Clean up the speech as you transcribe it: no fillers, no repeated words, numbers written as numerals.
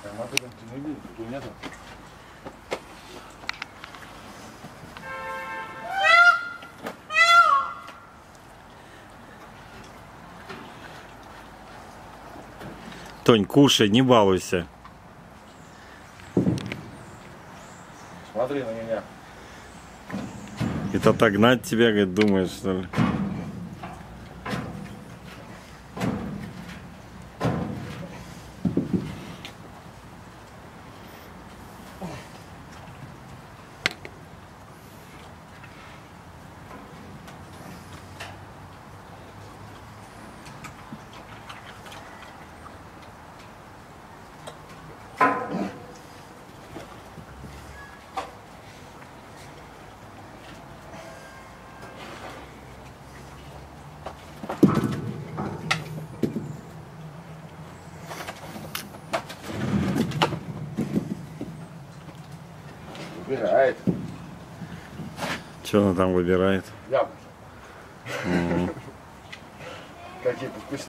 Мотылем ты не видишь, тут нету. Тонь, кушай, не балуйся. Смотри на меня. Это отогнать тебя, говорит, думаешь, что ли? Выбирает. Что она там выбирает? Яблоки. Какие-то вкусные.